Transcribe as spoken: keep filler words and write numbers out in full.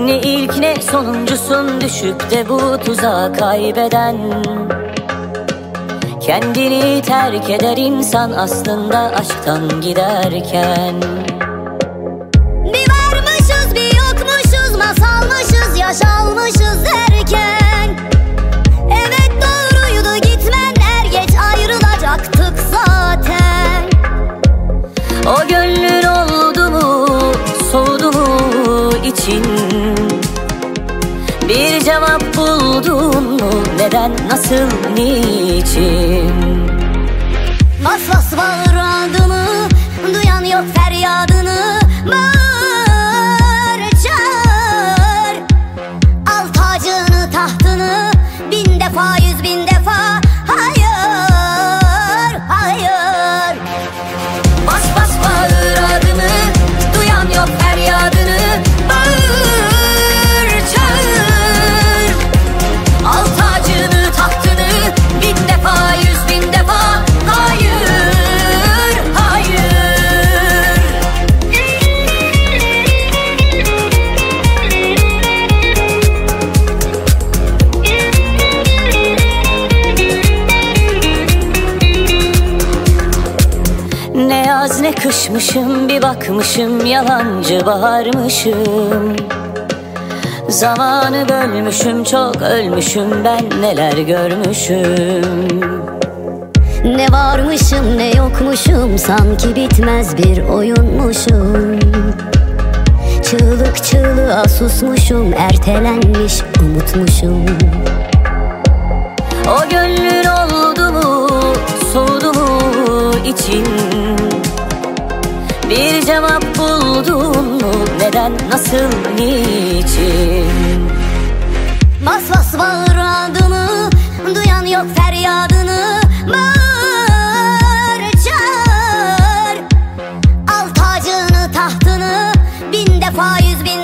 Ne ilk ne sonuncusun düşüp de bu tuzağa kaybeden. Kendini terk eder insan aslında aşktan giderken. Bir varmışız bir yokmuşuz, masalmışız yaşalmışız derken. Evet doğruydu gitmen, er geç ayrılacaktık zaten. O gönlün oldu mu, soğudu mu için? Bir cevap buldun mu, neden, nasıl, niçin? Bas bas bağır adını, duyan yok feryadını. Bağır çağır, al tacını tahtını, bin defa yüz bin defa. Hayır, hayır. Bas bas bağır adını, duyan yok feryadını. Bağır çağır, al tacını tahtını, bin defa yüz bin defa. Hayır, hayır. Ne yaz ne kışmışım, bir bakmışım yalancı baharmışım. Zamanı bölmüşüm, çok ölmüşüm, ben neler görmüşüm. Ne varmışım ne yokmuşum, sanki bitmez bir oyunmuşum. Çığlık çığlığa susmuşum, ertelenmiş umutmuşum. O gönlün oldu mu, soğudu mu için? Bir cevap buldun mu, neden, nasıl, niçin? Bas bas bağır adını, duyan yok feryadını. Bağır çağır, al tacını tahtını, bin defa yüz bin